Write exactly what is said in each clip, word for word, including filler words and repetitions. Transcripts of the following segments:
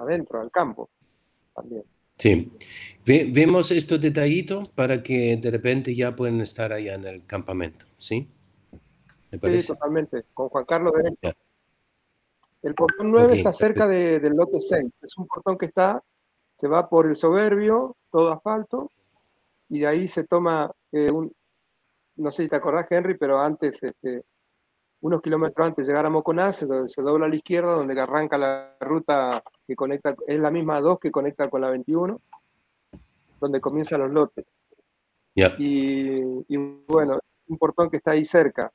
adentro, al campo también. Sí. Ve, vemos estos detallitos para que de repente ya pueden estar allá en el campamento, ¿sí? ¿Me parece? Sí, totalmente, con Juan Carlos Derecho. Ya. El portón nueve Ok, está cerca de, del lote seis. Es un portón que está, se va por el Soberbio, todo asfalto, y de ahí se toma eh, un, no sé si te acordás, Henry, pero antes, este, unos kilómetros antes de llegar a Moconá, se, se dobla a la izquierda, donde arranca la ruta que conecta, es la misma dos que conecta con la veintiuno, donde comienzan los lotes. ya. Y, y bueno, un portón que está ahí cerca.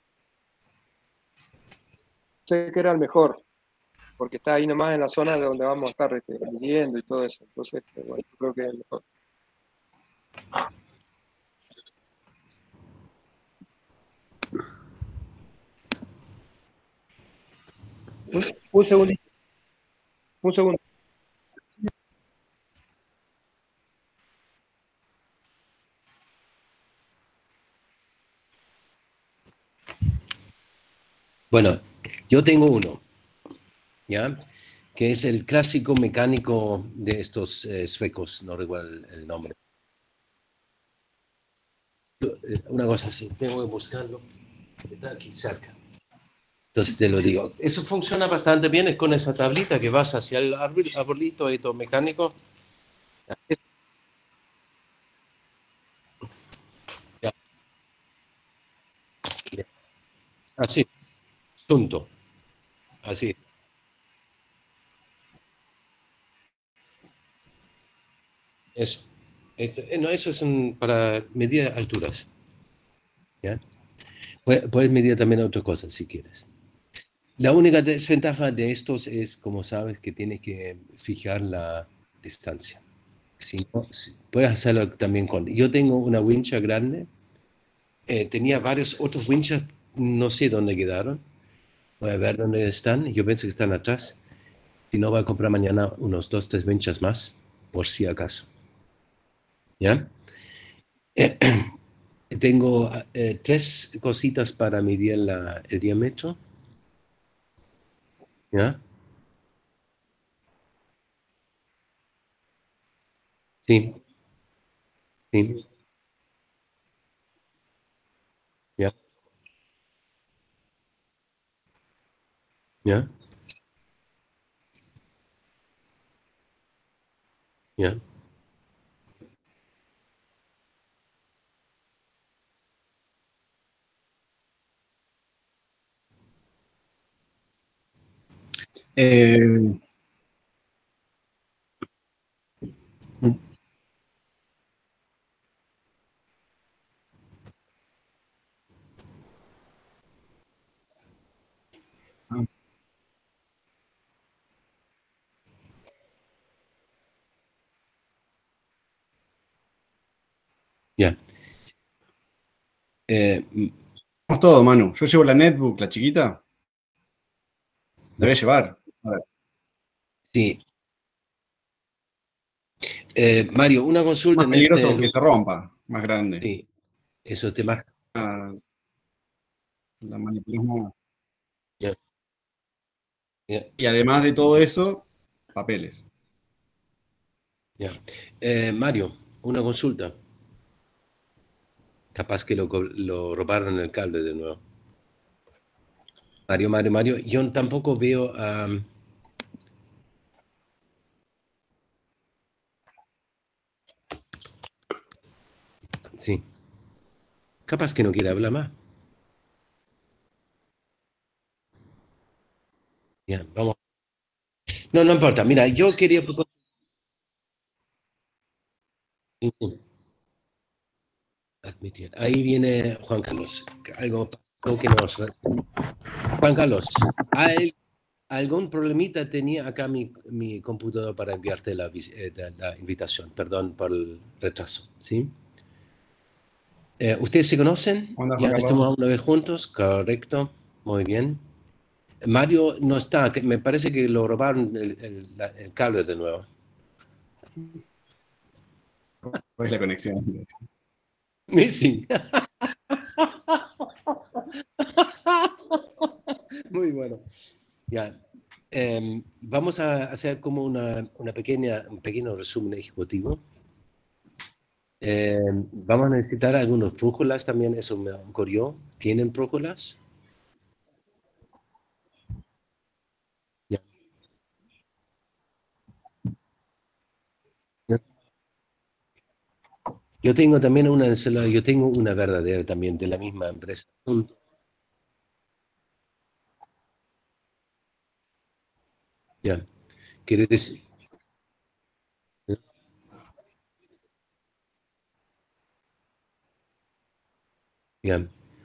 Sé que era el mejor, porque está ahí nomás en la zona de donde vamos a estar este, viviendo y todo eso. Entonces, bueno, yo creo que es el mejor. Un, un segundito. Un segundo. Bueno, yo tengo uno, ¿ya? Que es el clásico mecánico de estos eh, suecos, no recuerdo el, el nombre. Eh, Una cosa así, tengo que buscarlo, está aquí cerca. Entonces te lo digo. Eso funciona bastante bien, es con esa tablita que vas hacia el arbol- arbolito y todo mecánico. Ya, ya. Así, punto. Así. Eso. Es- eh, no, eso es un- para medir alturas. ¿Ya? Puedes, puedes medir también otras cosas si quieres. La única desventaja de estos es, como sabes, que tienes que fijar la distancia. Si no, si- puedes hacerlo también con... Yo tengo una wincha grande. Eh, tenía varios otros winchas, no sé dónde quedaron. Voy a ver dónde están. Yo pienso que están atrás. Si no, voy a comprar mañana unos dos, tres winchas más, por si acaso. ¿Ya? Eh, tengo eh, tres cositas para medir la- el diámetro. ¿Ya? Sí, sí. ¿Ya? ¿Ya? ¿Ya? Eh, ¿Ya? Eh, Vamos todo, Manu. Yo llevo la netbook, la chiquita. La voy a llevar. A ver. sí. Eh, Mario, una consulta Más en peligroso este porque lugar. se rompa. Más grande. Sí, eso te marca. Ah, la manipulación. Ya, ya, Y además de todo eso, papeles. ya. Eh, Mario, una consulta. Capaz que lo, co- lo robaron el cable de nuevo. Mario, Mario, Mario. Yo tampoco veo. am, sí. Capaz que no quiere hablar más. Ya, vamos. No, no importa. Mira, yo quería proponer. Sí, sí, admitir. Ahí viene Juan Carlos. Algo pasó que nos. Juan Carlos, ¿hay algún problemita tenía acá mi, mi computador para enviarte la, vis- eh, la- la invitación? Perdón por el retraso, ¿sí? Eh, ¿ustedes se conocen? ¿Cómo andás, ¿Ya Juan estamos Carlos? una vez juntos? Correcto, muy bien. Mario no está, que me parece que lo robaron el, el- la- el cable de nuevo. ¿Cuál es la conexión? Missing. Muy bueno. Ya. eh, vamos a hacer como una, una pequeña, un pequeño resumen ejecutivo. Eh, vamos a necesitar algunos brújulas también, eso me ocurrió. ¿Tienen brújulas? Ya. Yo tengo también una en el celular, yo tengo una verdadera también de la misma empresa. Ya, quiere decir, ya,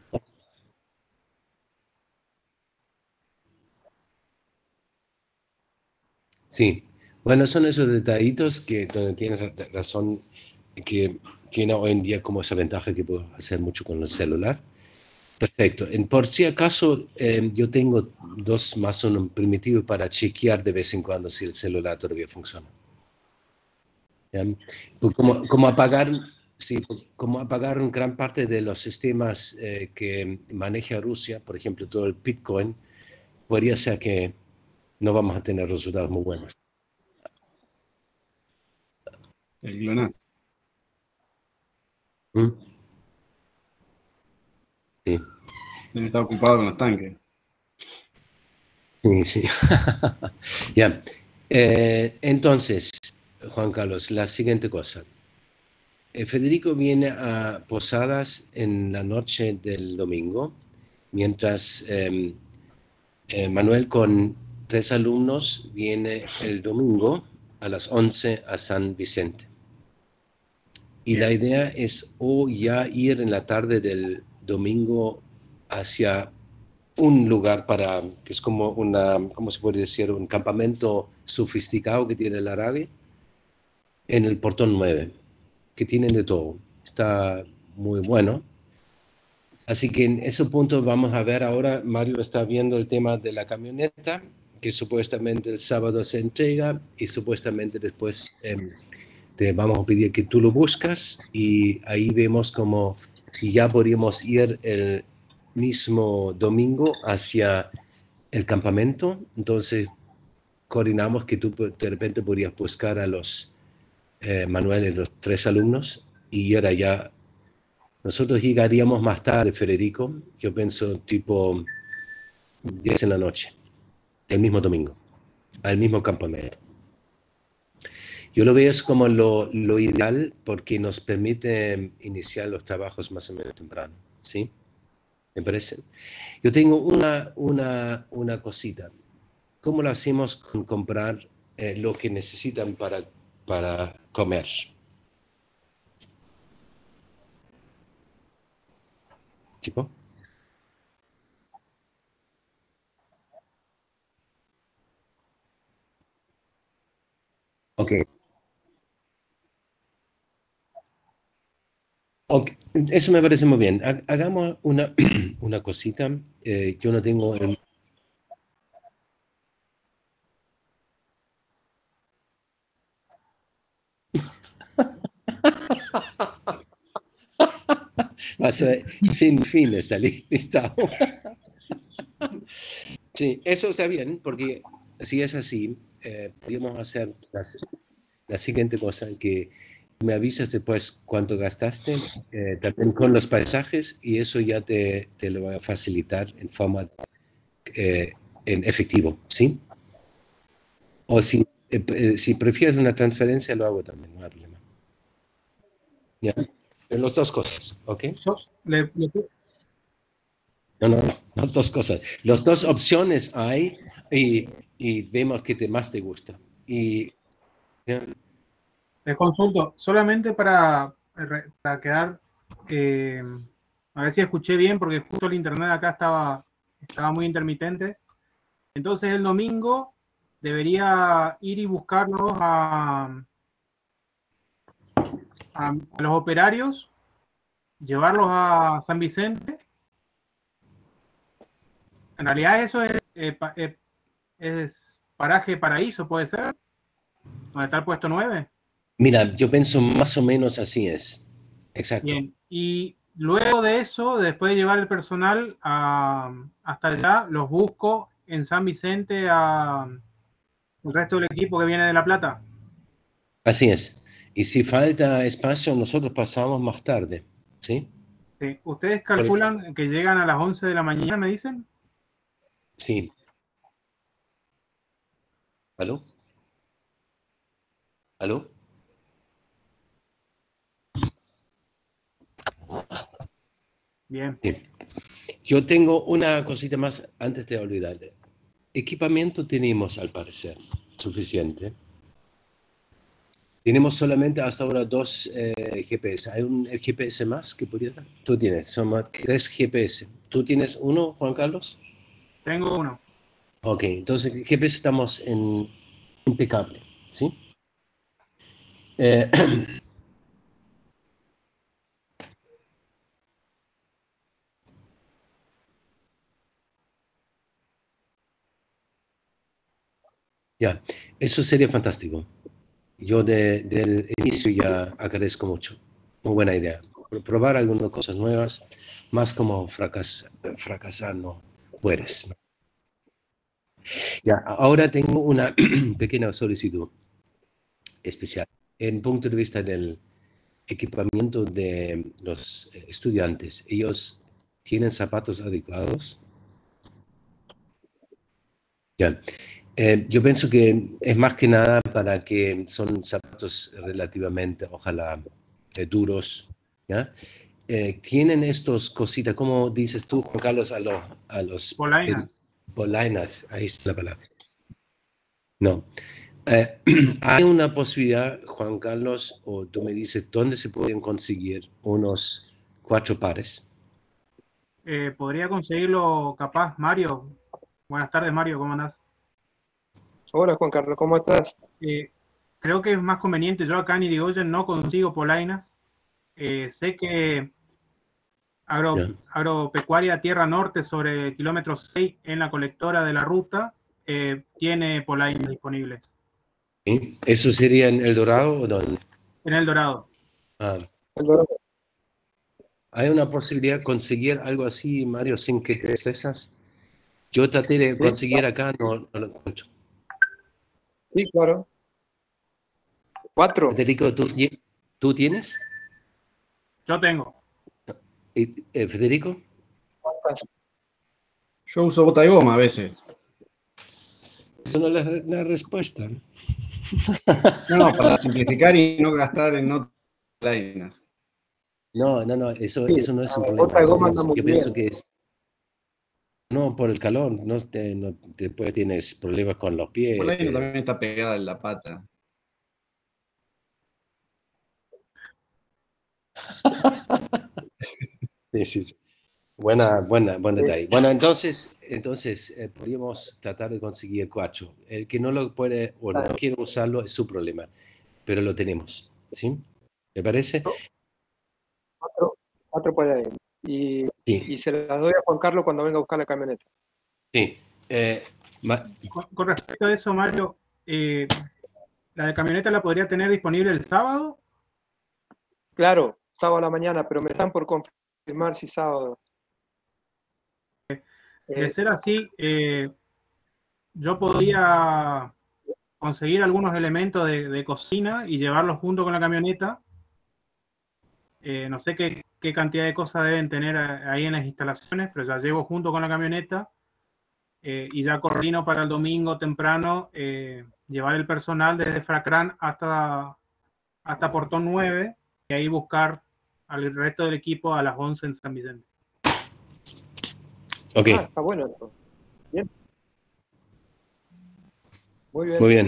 sí. Bueno, son esos detallitos que donde tienes ra- razón, que tiene hoy en día como esa ventaja que puedo hacer mucho con el celular. Perfecto. En, por si acaso, eh, yo tengo dos más un primitivo para chequear de vez en cuando si el celular todavía funciona. ¿Ya? Pues como, como apagar, sí, como apagar gran parte de los sistemas eh, que maneja Rusia, por ejemplo, todo el Bitcoin, podría ser que no vamos a tener resultados muy buenos. El GLONASS. ¿Mm? Sí, Debe estar ocupado con los tanques. sí, sí. Ya. Eh, entonces, Juan Carlos, la siguiente cosa. Eh, Federico viene a Posadas en la noche del domingo, mientras eh, eh, Manuel con tres alumnos viene el domingo a las once a San Vicente. Y la idea es o ya ir en la tarde del domingo hacia un lugar para, que es como una, ¿cómo se puede decir? Un campamento sofisticado que tiene el árabe en el Portón nueve, que tienen de todo. Está muy bueno. Así que en ese punto vamos a ver ahora, Mario está viendo el tema de la camioneta, que supuestamente el sábado se entrega y supuestamente después eh, te vamos a pedir que tú lo buscas y ahí vemos como si ya podríamos ir el mismo domingo hacia el campamento. Entonces coordinamos que tú de repente podrías buscar a los eh, Manuel y los tres alumnos y ir allá. Nosotros llegaríamos más tarde, Federico, yo pienso tipo diez en la noche, el mismo domingo, al mismo campamento. Yo lo veo es como lo, lo ideal porque nos permite iniciar los trabajos más o menos temprano, ¿sí? ¿Me parece? Yo tengo una, una, una cosita. ¿Cómo lo hacemos con comprar eh, lo que necesitan para, para comer? ¿Chico? Ok. Ok, eso me parece muy bien. Ha- Hagamos una, una cosita. Eh, yo no tengo el- va a ser sin fin esta li- lista. Sí, eso está bien, porque si es así, eh, podríamos hacer las- la siguiente cosa, que me avisas después cuánto gastaste, eh, también con los paisajes, y eso ya te, te lo va a facilitar en forma, eh, en efectivo, ¿sí? O si, eh, eh, si prefieres una transferencia, lo hago también, no hay problema. ¿Ya? Las dos cosas, ¿ok? Yo le, le- No, no, no, las dos cosas. Las dos opciones hay y, y vemos qué te, más te gusta. Y ¿ya? le consulto solamente para, para quedar, eh, a ver si escuché bien, porque justo el internet acá estaba, estaba muy intermitente. Entonces el domingo debería ir y buscarlos a, a, a los operarios, llevarlos a San Vicente. En realidad eso es, eh, pa- eh, es paraje paraíso, puede ser, donde está el puesto nueve. Mira, yo pienso más o menos así es. Exacto. Bien, y luego de eso, después de llevar el personal a, hasta allá, los busco en San Vicente a el resto del equipo que viene de La Plata? Así es. Y si falta espacio, nosotros pasamos más tarde, ¿sí? Sí. ¿Ustedes calculan que llegan a las once de la mañana, me dicen? Sí. ¿Aló? ¿Aló? Bien. Sí. Yo tengo una cosita más antes de olvidar. Equipamiento tenemos, al parecer, suficiente. Tenemos solamente hasta ahora dos eh, G P S. ¿Hay un G P S más que podría dar? Tú tienes, son más- tres G P S. ¿Tú tienes uno, Juan Carlos? Tengo uno. Ok, entonces G P S estamos en impecable, ¿sí? Eh, ya, eso sería fantástico. Yo de- del inicio ya agradezco mucho. Muy buena idea. Probar algunas cosas nuevas, más como fracas, fracasar no puedes, ¿no? Ya, ahora tengo una pequeña solicitud especial. En punto de vista del equipamiento de los eh, estudiantes, ¿ellos tienen zapatos adecuados? Ya. Eh, yo pienso que es más que nada para que son zapatos relativamente, ojalá, eh, duros, ¿ya? Eh, tienen estos cositas, como dices tú, Juan Carlos, a los, a los Polainas. polainas, ahí está la palabra. No. Eh, hay una posibilidad, Juan Carlos, o tú me dices, ¿dónde se pueden conseguir unos cuatro pares? Eh, ¿podría conseguirlo capaz, Mario? Buenas tardes, Mario, ¿cómo andás? Hola Juan Carlos, ¿cómo estás? Eh, creo que es más conveniente. Yo acá en Irigoyen no consigo polainas. Eh, sé que agro, Ya. Agropecuaria Tierra Norte, sobre el kilómetro seis, en la colectora de la ruta, eh, tiene polainas disponibles. ¿Sí? ¿Eso sería en El Dorado o dónde? En El Dorado. Ah, ¿hay una posibilidad de conseguir algo así, Mario, sin que te estresas? Yo traté de Sí, conseguir acá, no, no lo encuentro. sí, claro. Cuatro. Federico, ¿tú, ti- ¿tú tienes? Yo tengo. ¿Y, eh, Federico? Yo uso bota de goma a veces. Eso no es la, la respuesta. No, no, para simplificar y no gastar en otras líneas. No, no, no, eso, Sí, eso no es un la problema. bota de Yo goma anda pienso, muy yo pienso bien. que es, no, por el calor, no, te- no- después tienes problemas con los pies. Por ahí te- también está pegada en la pata. sí, sí, sí. Buena, buena, buen Sí. detalle. Bueno, entonces, entonces eh, podríamos tratar de conseguir cuatro. El que no lo puede o no quiere usarlo es su problema, pero lo tenemos, ¿sí? ¿Me parece? Cuatro, cuatro por ahí. Y, Sí, y se las doy a Juan Carlos cuando venga a buscar la camioneta. sí. Eh, ma- Con, con respecto a eso, Mario, eh, ¿la de camioneta la podría tener disponible el sábado? Claro, sábado a la mañana, pero me están por confirmar si sábado. De Eh, ser así, eh, yo podría conseguir algunos elementos de, de cocina y llevarlos junto con la camioneta. Eh, no sé qué, qué cantidad de cosas deben tener a- ahí en las instalaciones, pero ya llevo junto con la camioneta, eh, y ya coordino para el domingo temprano eh, llevar el personal desde Fracrán hasta, hasta Portón nueve y ahí buscar al resto del equipo a las once en San Vicente. ok, ah, está bueno esto. Bien. Muy bien. muy bien.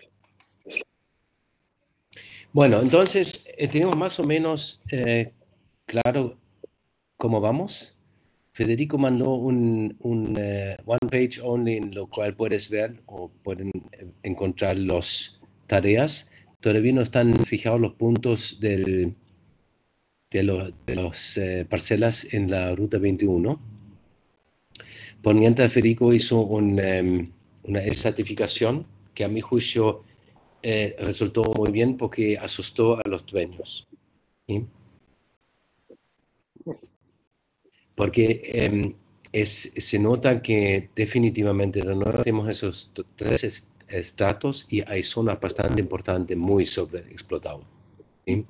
Bueno, entonces eh, tenemos más o menos eh, claro cómo vamos. Federico mandó un, un eh, one page only en lo cual puedes ver o pueden eh, encontrar las tareas. Todavía no están fijados los puntos del, de los de los, eh, parcelas en la ruta veintiuno. Por mientras, Federico hizo un, em, una certificación que a mi juicio eh, resultó muy bien porque asustó a los dueños, ¿sí? Porque eh, es, se nota que definitivamente de nuevo tenemos esos tres estratos y hay zonas bastante importantes muy sobreexplotadas, ¿sí?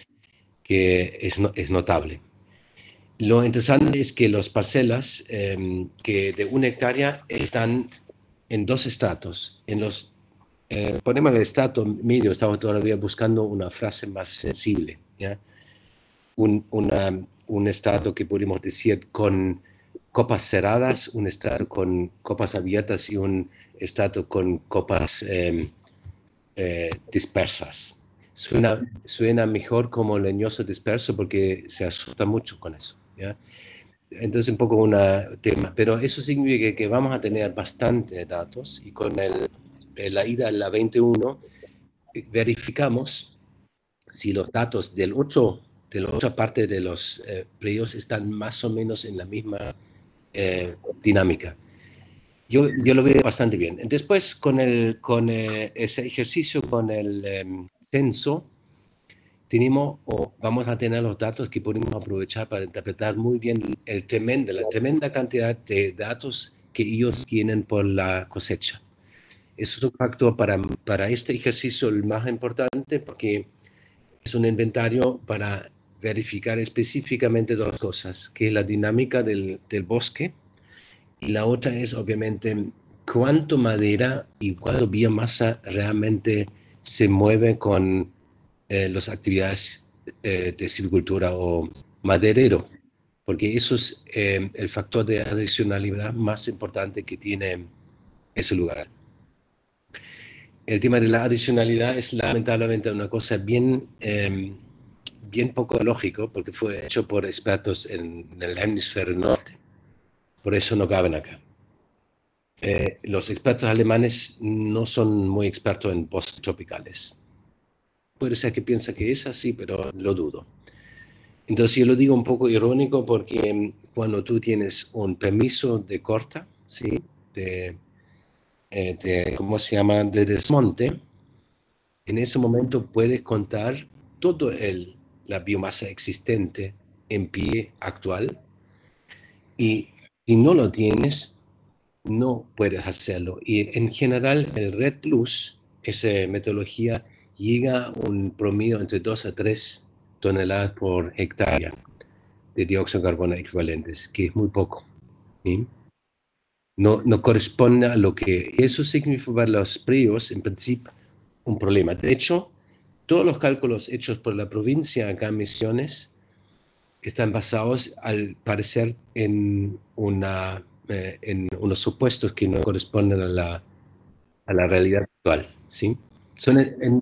Que es, es notable. Lo interesante es que las parcelas eh, que de una hectárea están en dos estratos. En los, eh, ponemos el estrato medio, estamos todavía buscando una frase más sensible, ¿ya? Un, una, un estrato que podemos decir con copas cerradas, un estrato con copas abiertas y un estrato con copas eh, eh, dispersas. Suena, suena mejor como leñoso disperso porque se asusta mucho con eso, ¿ya? Entonces un poco un tema, pero eso significa que vamos a tener bastante datos y con el, la ida a la veintiuno verificamos si los datos del otro, de la otra parte de los eh, predios están más o menos en la misma eh, dinámica. Yo, yo lo veo bastante bien. Después, con, el, con eh, ese ejercicio, con el eh, censo, tenemos o vamos a tener los datos que podemos aprovechar para interpretar muy bien el tremendo, la tremenda cantidad de datos que ellos tienen por la cosecha. Eso es un factor para, para este ejercicio el más importante porque es un inventario para verificar específicamente dos cosas, que es la dinámica del, del bosque y la otra es obviamente cuánto madera y cuánto biomasa realmente se mueve con eh, las actividades eh, de silvicultura o maderero, porque eso es eh, el factor de adicionalidad más importante que tiene ese lugar. El tema de la adicionalidad es lamentablemente una cosa bien, eh, bien poco lógico, porque fue hecho por expertos en, en el hemisferio norte. Por eso no caben acá. Eh, los expertos alemanes no son muy expertos en bosques tropicales. Puede ser que piensa que es así, pero lo dudo. Entonces yo lo digo un poco irónico porque cuando tú tienes un permiso de corta, ¿sí? de, eh, de, ¿cómo se llama?, de desmonte, en ese momento puedes contar toda la biomasa existente en pie actual y si no lo tienes, no puedes hacerlo. Y en general el REDD Plus, esa metodología, llega a un promedio entre dos a tres toneladas por hectárea de dióxido de carbono equivalentes, que es muy poco, ¿sí? No, no corresponde a lo que eso significa para los predios, en principio, un problema. De hecho, todos los cálculos hechos por la provincia acá en Misiones están basados, al parecer, en, una, eh, en unos supuestos que no corresponden a la, a la realidad actual, ¿sí? Son en, en,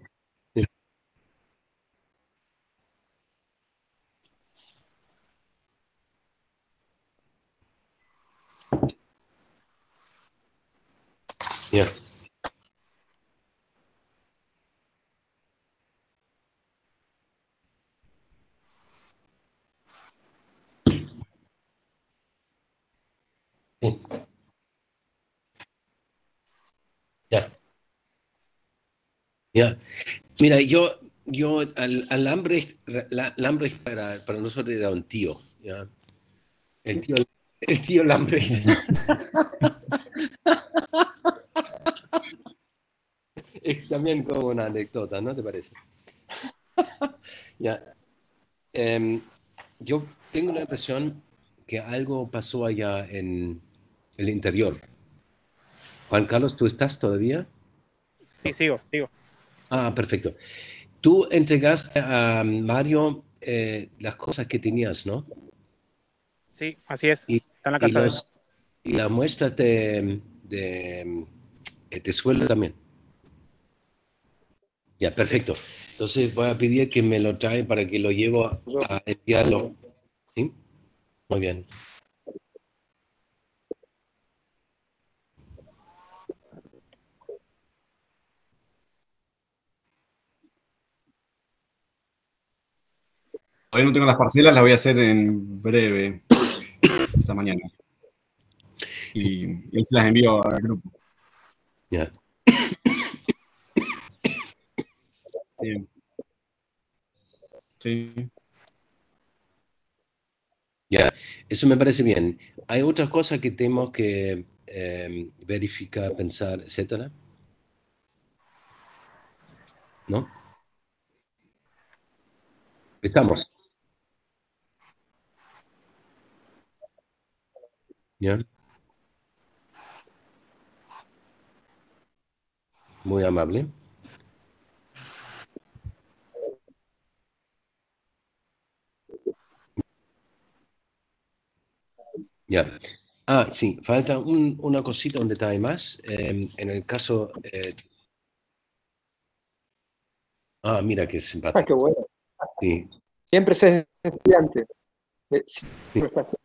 yeah. Sí. Ya. Ya. Mira, yo, yo al, al hambre, la, el hambre para, para nosotros era un tío, ¿ya? El tío, el tío Lambrecht. Es también como una anécdota, ¿no te parece? Ya. Eh, yo tengo la impresión que algo pasó allá en el interior. Juan Carlos, ¿tú estás todavía? Sí, sigo, sigo. Ah, perfecto. Tú entregaste a Mario eh, las cosas que tenías, ¿no? Sí, así es. Y, Está en la y, casa de él. los, y las muestras de, de, de suelo también. Ya, perfecto. Entonces voy a pedir que me lo trae para que lo llevo a, a enviarlo. ¿Sí? Muy bien. Todavía no tengo las parcelas, las voy a hacer en breve, esta mañana. Y, y ahí se las envío al grupo. Ya. Bien. Sí. Ya, eso me parece bien. ¿Hay otras cosas que tenemos que eh, verificar, pensar, etcétera? ¿No? Estamos. ¿Ya? Muy amable. Ya. Ah, sí, falta un- una cosita, un detalle más. Eh, en el caso... eh, ah, mira qué Ah, simpático. qué bueno. Sí, Siempre se es estudiante. Eh, sí, siempre estás-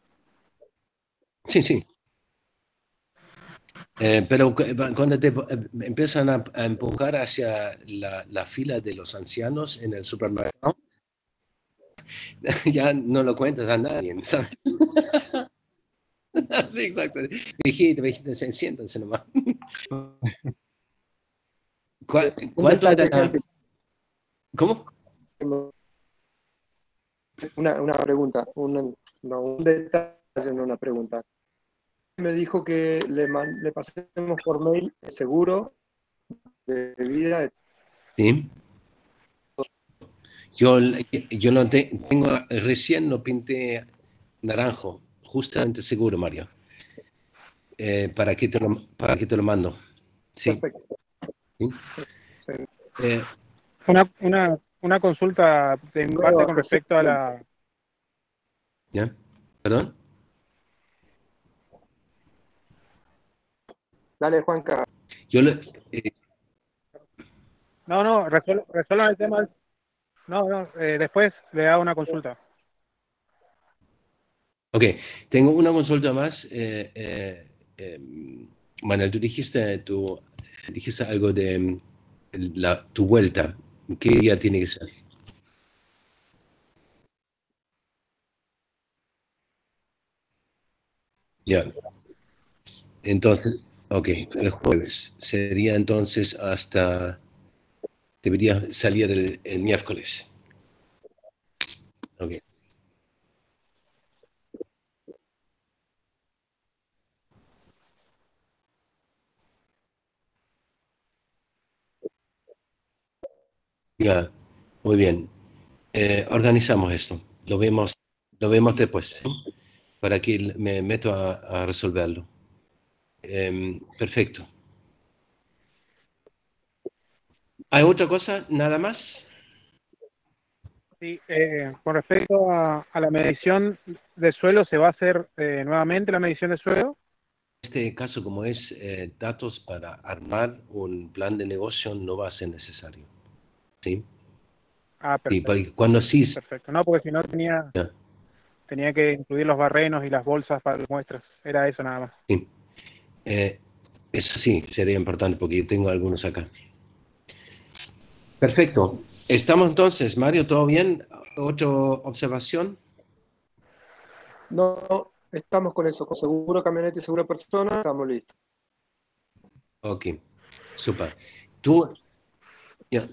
sí. sí. Eh, pero cu- cuando te eh, empiezan a, a empujar hacia la, la fila de los ancianos en el supermercado, ya no lo cuentas a nadie, ¿sabes? Sí, exacto. Viejito, viejito, sí, siéntense nomás. ¿Cuá- Un ¿Cuánto era detalle, la... Henry, ¿Cómo? una, una pregunta, un, no, un detalle, no una pregunta. Me dijo que le, man- le pasemos por mail el seguro de vida. Sí. Yo, yo lo te- tengo, recién lo pinté naranjo, justamente seguro, Mario. Eh, ¿para qué te lo, para qué te lo mando? Sí. Perfecto. ¿Sí? Eh, Una, una, una consulta de mi parte Luego, con José, respecto a la... ¿Ya? ¿Perdón? dale, Juanca. Yo lo, eh, No, no, resol- resuelvan el tema. del- No, no, eh, después le hago una consulta. ok, tengo una consulta más. Eh, eh, eh, Manuel, tú dijiste, tú dijiste algo de mm, la, tu vuelta. ¿Qué día tiene que ser? Ya. Entonces, ok, el jueves. Sería entonces hasta, debería salir el, el miércoles. Ok, ya, muy bien. Eh, organizamos esto. Lo vemos, lo vemos después, ¿sí? Para que me meto a, a resolverlo. Em, perfecto. ¿Hay otra cosa? ¿Nada más? Sí, eh, con respecto a, a la medición de suelo, ¿se va a hacer eh, nuevamente la medición de suelo? En este caso, como es eh, datos para armar un plan de negocio, no va a ser necesario. ¿Sí? Ah, Sí, perfecto, porque cuando sí, perfecto. No, porque si no tenía, ya, tenía que incluir los barrenos y las bolsas para las muestras. Era eso nada más. sí. Eh, eso sí, sería importante porque yo tengo algunos acá. Perfecto. Estamos entonces, Mario, ¿todo bien? ¿Otra observación? No, no, estamos con eso, con seguro camioneta y seguro persona, estamos listos. Ok, super. Tú, ya.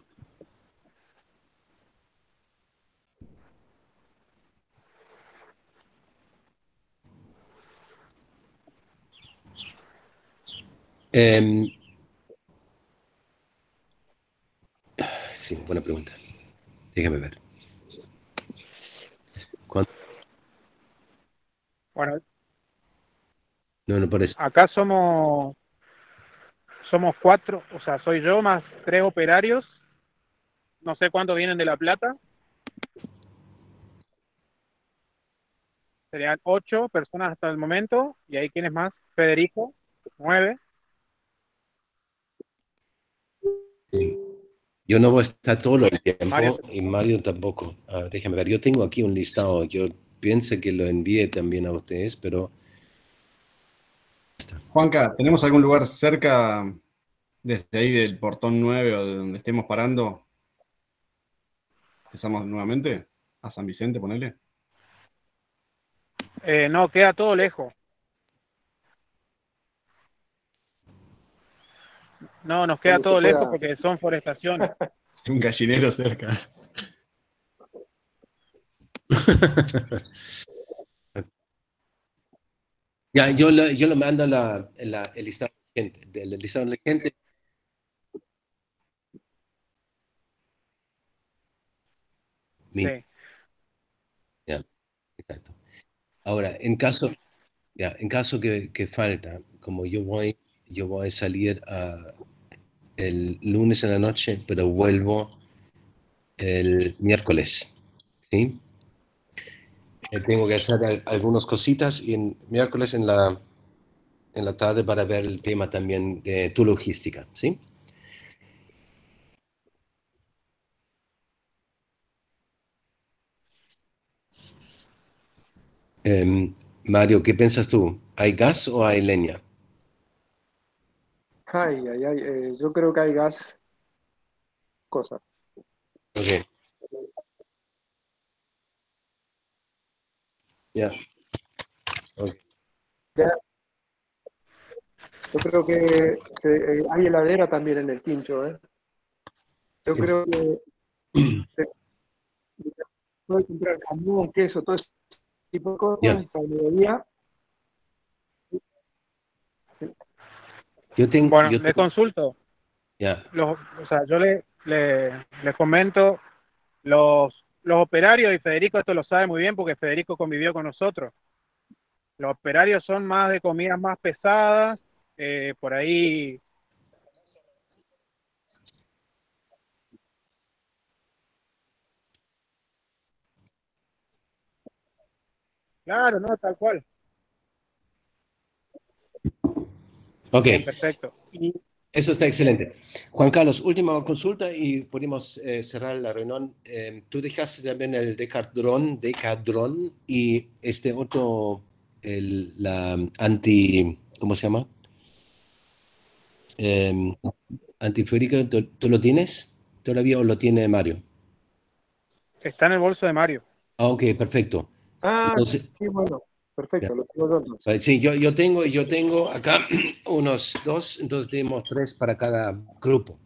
Em, sí, buena pregunta. Déjame ver. ¿Cuánto? Bueno, No, no parece. acá somos, somos cuatro, o sea, soy yo más tres operarios. No sé cuántos vienen de La Plata. Serían ocho personas hasta el momento. Y ahí, ¿quién es más? Federico, nueve. Sí. Yo no voy a estar todo el Mario, tiempo y Mario tampoco. Ah, déjame ver, yo tengo aquí un listado. Yo pienso que lo envié también a ustedes, pero Juanca, ¿tenemos algún lugar cerca desde ahí del portón nueve o de donde estemos parando? ¿Empezamos nuevamente? ¿A San Vicente, ponele? eh, no, queda todo lejos. No, nos queda Donde se todo lejos pueda. porque son forestaciones. Un gallinero cerca. Ya, yo, lo- yo lo mando la, la- el listado de gente. Del listado de gente. Mi- Sí. ya, exacto. Ahora, en caso, ya, en caso que, que falta, como yo voy, yo voy a salir a- el lunes en la noche, pero vuelvo el miércoles, ¿sí? Eh, tengo que hacer al- algunas cositas y en miércoles en la, en la tarde para ver el tema también de tu logística, ¿sí? Em, Mario, ¿qué piensas tú? ¿Hay gas o hay leña? Ay, ay, ay, eh, yo creo que hay gas, cosas. Ok, ya. Ok. Ya, yo creo que se- eh, hay heladera también en el quincho, ¿eh? Yo creo que se puede comprar jamón, queso, todo ese tipo de Ya. cosas para el mediodía. Yo tengo, Bueno, yo le tengo, consulto. ya. Los, o sea, yo le, le, le comento los, los operarios, y Federico esto lo sabe muy bien porque Federico convivió con nosotros. Los operarios son más de comidas más pesadas, eh, por ahí. Claro, no, tal cual. Ok, Bien, perfecto. Y eso está excelente. Juan Carlos, última consulta y podemos eh, cerrar la reunión. Eh, tú dejaste también el Decadron, Decadron y este otro, el, la anti, ¿cómo se llama? Eh, Antiférico, ¿tú, tú lo tienes todavía o lo tiene Mario? está en el bolso de Mario. Ah, ok, perfecto. Ah, Entonces, sí, bueno, ya. perfecto, lo tengo yo entonces. Eh, sí, yo, yo tengo, yo tengo acá unos dos, entonces tenemos tres para cada grupo.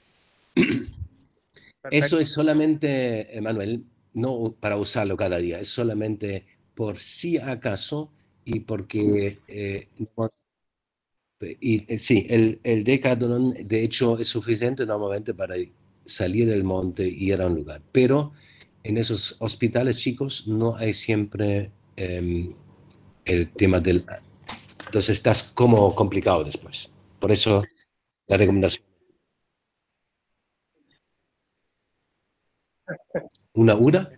Eso Perfecto. es solamente, Manuel, no para usarlo cada día, es solamente por si acaso y porque, eh, no- y, eh, sí, el, el Decathlon de hecho es suficiente normalmente para salir del monte y ir a un lugar, pero en esos hospitales chicos no hay siempre em, el tema del... Entonces estás como complicado después. Por eso la recomendación. ¿Una URA?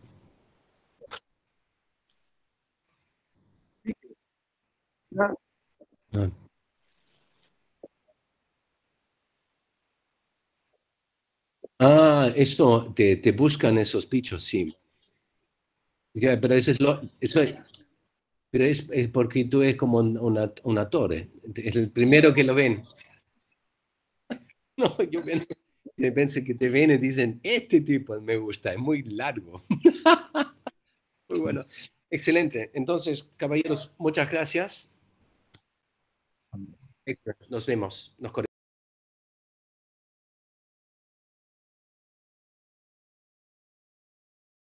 Ah, Ah. Ah, esto, te, te buscan esos bichos, sí. Ya, pero eso es lo, eso es- pero es, es porque tú eres como un- una, una torre. Es el primero que lo ven. No, yo pienso, yo pienso que te ven y dicen, este tipo me gusta, es muy largo. Muy bueno. Excelente. Entonces, caballeros, muchas gracias. Nos vemos. Nos